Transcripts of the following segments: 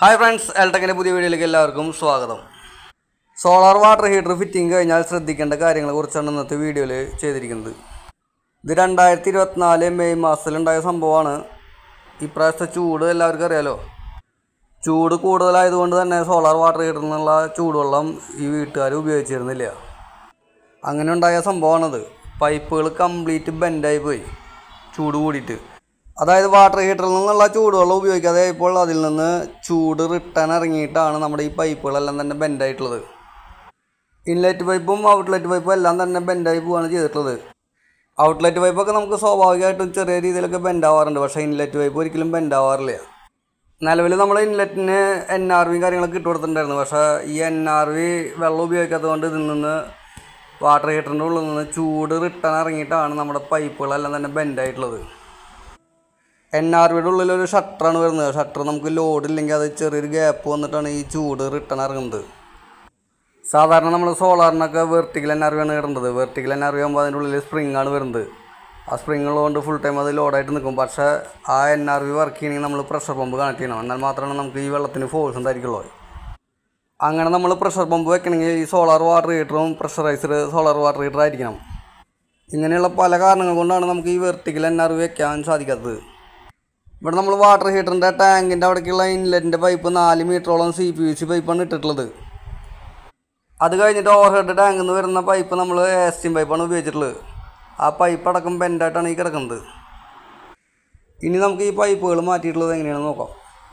Hi friends, എൽടെക്കിൻ്റെ പുതിയ വീഡിയോയിലേക്ക് എല്ലാവർക്കും സ്വാഗതം. സോളാർ വാട്ടർ ഹീറ്റർ ഫിറ്റിംഗ് കഴിഞ്ഞാൽ ശ്രദ്ധിക്കേണ്ട കാര്യങ്ങളെക്കുറിച്ചാണ് ഇന്നത്തെ വീഡിയോയിൽ ചെയ്തിരിക്കുന്നത്. ഇത് 2024 മെയ് മാസത്തിലുണ്ടായ സംഭവമാണ്. ഇപ്രാവശ്യത്തെ ചൂട് എല്ലാവർക്കും അറിയാലോ. ചൂട് കൂടുതലായതുകൊണ്ട് തന്നെ സോളാർ വാട്ടർ ഹീറ്ററിൽ നിന്നുള്ള ചൂടുവെള്ളം ഈ വീട്ടുകാർ ഉപയോഗിച്ചിരുന്നില്ല. അങ്ങനെ ഉണ്ടായ സംഭവമാണത്. പൈപ്പുകൾ കംപ്ലീറ്റ് ബെൻഡായി പോയി ചൂട് കൂടിയിട്ട്. അതായത് വാട്ടർ ഹീറ്ററിൽ നിന്നുള്ള ചൂടുവെള്ളം ഉപയോഗിക്കാതെ ഇപ്പോൾ അതിൽ നിന്ന് ചൂട് റിട്ടേൺ ഇറങ്ങിയിട്ടാണ് നമ്മുടെ ഈ പൈപ്പുകളെല്ലാം തന്നെ ബെൻഡായിട്ടുള്ളത്. ഇൻലെറ്റ് പൈപ്പും ഔട്ട്ലെറ്റ് പൈപ്പും എല്ലാം തന്നെ ബെൻഡായി പോവുകയാണ് ചെയ്തിട്ടുള്ളത്. ഔട്ട്ലെറ്റ് പൈപ്പൊക്കെ നമുക്ക് സ്വാഭാവികമായിട്ടും ചെറിയ രീതിയിലൊക്കെ ബെൻഡാവാറുണ്ട്. പക്ഷേ ഇൻലെറ്റ് പൈപ്പ് ഒരിക്കലും ബെൻഡാവാറില്ല. നിലവിൽ നമ്മൾ ഇൻലെറ്റിന് NRV കാര്യങ്ങളൊക്കെ ഇട്ട് കൊടുത്തിട്ടുണ്ടായിരുന്നു. പക്ഷേ ഈ NRV വെള്ളം ഉപയോഗിക്കാത്തതുകൊണ്ട് ഇതിൽ നിന്ന് വാട്ടർ ഹീറ്ററിൻ്റെ ഉള്ളിൽ നിന്ന് ചൂട് റിട്ടേൺ ഇറങ്ങിയിട്ടാണ് നമ്മുടെ പൈപ്പുകളെല്ലാം തന്നെ ബെൻഡായിട്ടുള്ളത്. NRVയുടെ ഉള്ളിലൊരു ഷട്ടറാണ് വരുന്നത്. ഷട്ടർ നമുക്ക് ലോഡ് ഇല്ലെങ്കിൽ അത് ചെറിയൊരു ഗ്യാപ്പ് വന്നിട്ടാണ് ഈ ചൂട് റിട്ടേൺ ഇറങ്ങുന്നത്. സാധാരണ നമ്മൾ സോളാറിനൊക്കെ വെർട്ടിക്കൽ NRV ആണ് ഇടേണ്ടത്. വെർട്ടിക്കൽ NRV ആകുമ്പോൾ അതിൻ്റെ ഉള്ളിൽ സ്പ്രിംഗ് ആണ് വരുന്നത്. ആ സ്പ്രിംഗ് ഉള്ളതുകൊണ്ട് ഫുൾ ടൈം അത് ലോഡായിട്ട് നിൽക്കും. പക്ഷേ ആ NRV വർക്ക് ചെയ്യണമെങ്കിൽ നമ്മൾ പ്രഷർ പമ്പ് കണക്ട് ചെയ്യണം. എന്നാൽ മാത്രമാണ് നമുക്ക് ഈ വെള്ളത്തിന് ഫോഴ്സ് ഉണ്ടായിരിക്കുള്ളൂ. അങ്ങനെ നമ്മൾ പ്രഷർ പമ്പ് വെക്കണമെങ്കിൽ ഈ സോളാർ വാട്ടർ ഹീറ്ററും പ്രഷറൈസ്ഡ് സോളാർ വാട്ടർ ഹീറ്റർ ആയിരിക്കണം. ഇങ്ങനെയുള്ള പല കാരണങ്ങൾ കൊണ്ടാണ് നമുക്ക് ഈ വെർട്ടിക്കൽ NRV വെക്കാൻ സാധിക്കാത്തത്. ഇവിടെ നമ്മൾ വാട്ടർ ഹീറ്ററിൻ്റെ ടാങ്കിൻ്റെ അവിടേക്കുള്ള ഇൻലെറ്റിൻ്റെ പൈപ്പ് 4 മീറ്ററോളം CPVC പൈപ്പാണ് ഇട്ടിട്ടുള്ളത്. അത് കഴിഞ്ഞിട്ട് ഓവർഹെഡ് ടാങ്കിൽ നിന്ന് വരുന്ന പൈപ്പ് നമ്മൾ ASTM പൈപ്പാണ് ഉപയോഗിച്ചിട്ടുള്ളത്. ആ പൈപ്പ് അടക്കം ബെൻഡായിട്ടാണ് ഈ കിടക്കുന്നത്. ഇനി നമുക്ക് ഈ പൈപ്പുകൾ മാറ്റിയിട്ടുള്ളത് എങ്ങനെയാണെന്ന് നോക്കാം.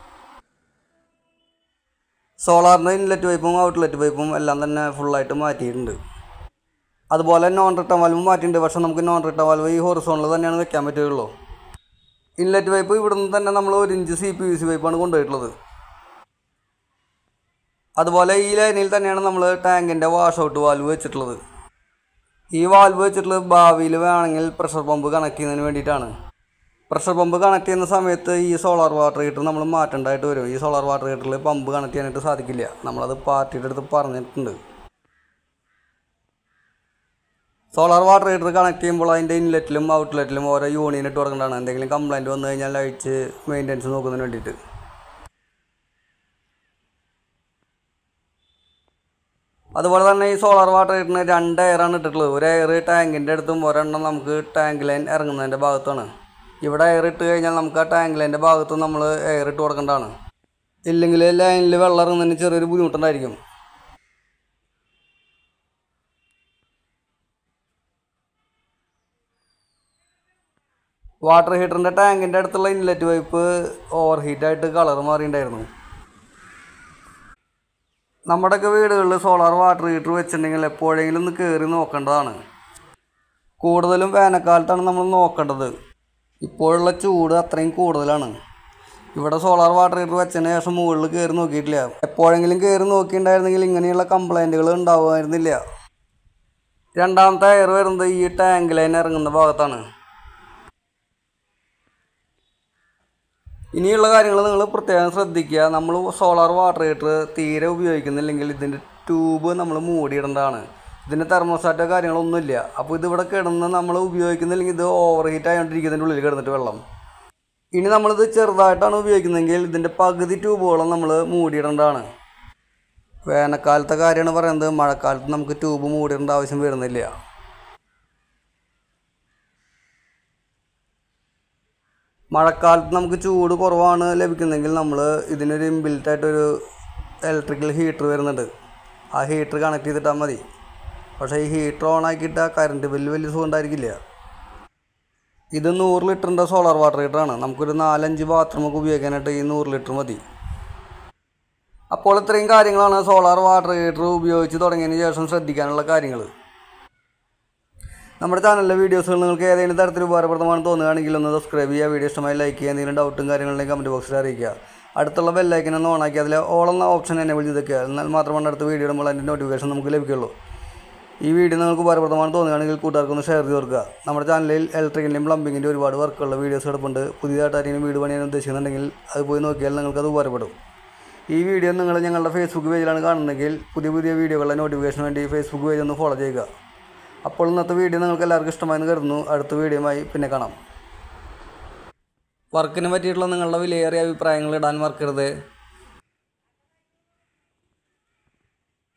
സോളാറിൻ്റെ ഇൻലെറ്റ് പൈപ്പും ഔട്ട്ലെറ്റ് പൈപ്പും എല്ലാം തന്നെ ഫുള്ളായിട്ട് മാറ്റിയിട്ടുണ്ട്. അതുപോലെ നോൺ റിട്ടേൺ വാൽവും മാറ്റിയിട്ടുണ്ട്. പക്ഷേ നമുക്ക് നോൺ റിട്ടേൺ വാൽവ് ഈ ഹൊറിസോണിൽ തന്നെയാണ് വെക്കാൻ പറ്റുകയുള്ളൂ. ഇൻലെറ്റ് പൈപ്പ് ഇവിടുന്ന് തന്നെ നമ്മൾ 1 ഇഞ്ച് CPVC പൈപ്പാണ് കൊണ്ടുപോയിട്ടുള്ളത്. അതുപോലെ ഈ ലൈനിൽ തന്നെയാണ് നമ്മൾ ടാങ്കിൻ്റെ വാഷ് ഔട്ട് വാൽവ് വെച്ചിട്ടുള്ളത്. ഈ വാൽവ് വെച്ചിട്ടുള്ളത് ഭാവിയിൽ വേണമെങ്കിൽ പ്രഷർ പമ്പ് കണക്ട് ചെയ്യുന്നതിന് വേണ്ടിയിട്ടാണ്. പ്രഷർ പമ്പ് കണക്ട് ചെയ്യുന്ന സമയത്ത് ഈ സോളാർ വാട്ടർ ഹീറ്റർ നമ്മൾ മാറ്റേണ്ടതായിട്ട് വരും. ഈ സോളാർ വാട്ടർ ഹീറ്ററിൽ പമ്പ് കണക്ട് ചെയ്യാനായിട്ട് സാധിക്കില്ല. നമ്മളത് പാർട്ടിയുടെ അടുത്ത് പറഞ്ഞിട്ടുണ്ട്. സോളാർ വാട്ടർ ഹീറ്റർ കണക്ട് ചെയ്യുമ്പോൾ അതിൻ്റെ ഇൻലെറ്റിലും ഔട്ട്ലെറ്റിലും ഓരോ യൂണിയൻ ഇട്ട് കൊടുക്കേണ്ടതാണ്. എന്തെങ്കിലും കംപ്ലൈൻറ്റ് വന്നു കഴിഞ്ഞാൽ അഴിച്ച് മെയിൻ്റെനൻസ് നോക്കുന്നതിന് വേണ്ടിയിട്ട്. അതുപോലെ തന്നെ ഈ സോളാർ വാട്ടർ ഹീറ്ററിന് 2 എയറാണ് ഇട്ടിട്ടുള്ളത്. ഒരു എയർ ടാങ്കിൻ്റെ അടുത്തും ഒരെണ്ണം നമുക്ക് ടാങ്ക് ലൈൻ ഇറങ്ങുന്നതിൻ്റെ ഭാഗത്താണ്. ഇവിടെ എയർ ഇട്ട് കഴിഞ്ഞാൽ നമുക്ക് ആ ടാങ്ക് ലൈൻ്റെ ഭാഗത്തും നമ്മൾ എയർ ഇട്ട് കൊടുക്കേണ്ടതാണ്. ഇല്ലെങ്കിൽ ലൈനിൽ വെള്ളം ഇറങ്ങുന്നതിന് ചെറിയൊരു ബുദ്ധിമുട്ടുണ്ടായിരിക്കും. വാട്ടർ ഹീറ്ററിൻ്റെ ടാങ്കിൻ്റെ അടുത്തുള്ള ഇൻലെറ്റ് പൈപ്പ് ഓവർ ഹീറ്റായിട്ട് കളർ മാറിയിട്ടുണ്ടായിരുന്നു. നമ്മുടെയൊക്കെ വീടുകളിൽ സോളാർ വാട്ടർ ഹീറ്റർ വെച്ചിട്ടുണ്ടെങ്കിൽ എപ്പോഴെങ്കിലും ഒന്ന് കയറി നോക്കേണ്ടതാണ്. കൂടുതലും വേനൽക്കാലത്താണ് നമ്മൾ നോക്കേണ്ടത്. ഇപ്പോഴുള്ള ചൂട് അത്രയും കൂടുതലാണ്. ഇവിടെ സോളാർ വാട്ടർ ഹീറ്റർ വെച്ചതിന് ശേഷം മുകളിൽ കയറി നോക്കിയിട്ടില്ല. എപ്പോഴെങ്കിലും കയറി നോക്കിയിട്ടുണ്ടായിരുന്നെങ്കിൽ ഇങ്ങനെയുള്ള കംപ്ലൈൻറ്റുകൾ ഉണ്ടാവുമായിരുന്നില്ല. രണ്ടാമത്തെ എയർ വരുന്നത് ഈ ടാങ്ക് ലൈൻ ഇറങ്ങുന്ന ഭാഗത്താണ്. ഇനിയുള്ള കാര്യങ്ങൾ നിങ്ങൾ പ്രത്യേകം ശ്രദ്ധിക്കുക. നമ്മൾ സോളാർ വാട്ടർ ഹീറ്റർ തീരെ ഉപയോഗിക്കുന്നില്ലെങ്കിൽ ഇതിൻ്റെ ട്യൂബ് നമ്മൾ മൂടിയിടേണ്ടതാണ്. ഇതിൻ്റെ തെർമോസ്റ്റാറ്റോ കാര്യങ്ങളൊന്നുമില്ല. അപ്പോൾ ഇതിവിടെ കിടന്ന് നമ്മൾ ഉപയോഗിക്കുന്നില്ലെങ്കിൽ ഇത് ഓവർ ഹീറ്റ് ആയതുകൊണ്ടിരിക്കുന്നതിൻ്റെ ഉള്ളിൽ കിടന്നിട്ട് വെള്ളം. ഇനി നമ്മളിത് ചെറുതായിട്ടാണ് ഉപയോഗിക്കുന്നതെങ്കിൽ ഇതിൻ്റെ പകുതി ട്യൂബുകളും നമ്മൾ മൂടിയിടേണ്ടതാണ്. വേനൽക്കാലത്തെ കാര്യമാണ് പറയുന്നത്. മഴക്കാലത്ത് നമുക്ക് ട്യൂബ് മൂടിയിടേണ്ട ആവശ്യം വരുന്നില്ല. മഴക്കാലത്ത് നമുക്ക് ചൂട് കുറവാണ് ലഭിക്കുന്നതെങ്കിൽ നമ്മൾ ഇതിനൊരു ഇൻബിൽറ്റായിട്ടൊരു ഇലക്ട്രിക്കൽ ഹീറ്റർ വരുന്നുണ്ട്. ആ ഹീറ്റർ കണക്ട് ചെയ്തിട്ടാൽ മതി. പക്ഷേ ഈ ഹീറ്റർ ഓൺ ആക്കിയിട്ട് കറണ്ട് ബില്ല് വലിയ സുഖം ഉണ്ടായിരിക്കില്ല. ഇത് 100 ലിറ്ററിൻ്റെ സോളാർ വാട്ടർ ഹീറ്ററാണ്. നമുക്കൊരു 4-5 ബാത്റൂമൊക്കെ ഉപയോഗിക്കാനായിട്ട് ഈ 100 ലിറ്റർ മതി. അപ്പോൾ ഇത്രയും കാര്യങ്ങളാണ് സോളാർ വാട്ടർ ഹീറ്റർ ഉപയോഗിച്ച് തുടങ്ങിയതിന് ശേഷം ശ്രദ്ധിക്കാനുള്ള കാര്യങ്ങൾ. നമ്മുടെ ചാനലിലെ വീഡിയോസുകൾ നിങ്ങൾക്ക് ഏതെങ്കിലും തരത്തിൽ ഉപകാരപ്രദമാണെന്ന് തോന്നുകയാണെങ്കിൽ ഒന്ന് സബ്സ്ക്രൈബ് ചെയ്യുക. വീഡിയോ ഇഷ്ടമായി ലൈക്ക് ചെയ്യുക. എന്തെങ്കിലും ഡൗട്ടും കാര്യങ്ങളുണ്ടെങ്കിൽ കമൻറ്റ് ബോക്സിൽ അറിയിക്കുക. അടുത്തുള്ള ബെല്ലൈക്കൻ ഒന്ന് ഓണാക്കി അതിൽ ഓൾ എന്ന ഓപ്ഷൻ എനേബിൾ ചെയ്തൊക്കെ. എന്നാൽ മാത്രമാണ് അടുത്ത വീഡിയോ ഇടുമ്പോൾ അതിൻ്റെ നോട്ടിഫിക്കേഷൻ നമുക്ക് ലഭിക്കുള്ളൂ. ഈ വീഡിയോ നിങ്ങൾക്ക് ഉപകാരപ്രദമാണെന്ന് തോന്നുകയാണെങ്കിൽ കൂട്ടുകാർക്കൊന്ന് ഷെയർ ചെയ്ത് കൊടുക്കുക. നമ്മുടെ ചാനലിൽ ഇലക്ട്രിക്കലിൻ്റെയും പ്ലംബിങ്ങിൻ്റെ ഒരുപാട് വർക്കുള്ള വീഡിയോസ് കിടപ്പുണ്ട്. പുതിയതായിട്ട് ആരെങ്കിലും വീട് പണിയാൻ ഉദ്ദേശിക്കുന്നുണ്ടെങ്കിൽ അത് പോയി നോക്കിയാൽ നിങ്ങൾക്കത് ഉപകാരപ്പെടും. ഈ വീഡിയോ നിങ്ങൾ ഞങ്ങളുടെ ഫേസ്ബുക്ക് പേജിലാണ് കാണുന്നതെങ്കിൽ പുതിയ വീഡിയോകളുടെ നോട്ടിഫിക്കേഷൻ വേണ്ടി ഫേസ്ബുക്ക് പേജ് ഒന്ന് ഫോളോ ചെയ്യുക. അപ്പോൾ ഇന്നത്തെ വീഡിയോ നിങ്ങൾക്ക് എല്ലാവർക്കും ഇഷ്ടമായെന്ന് കരുതുന്നു. അടുത്ത വീഡിയോയുമായി പിന്നെ കാണാം. വർക്കിനെ പറ്റിയിട്ടുള്ള നിങ്ങളുടെ വിലയേറിയ അഭിപ്രായങ്ങൾ ഇടാൻ മറക്കരുത്.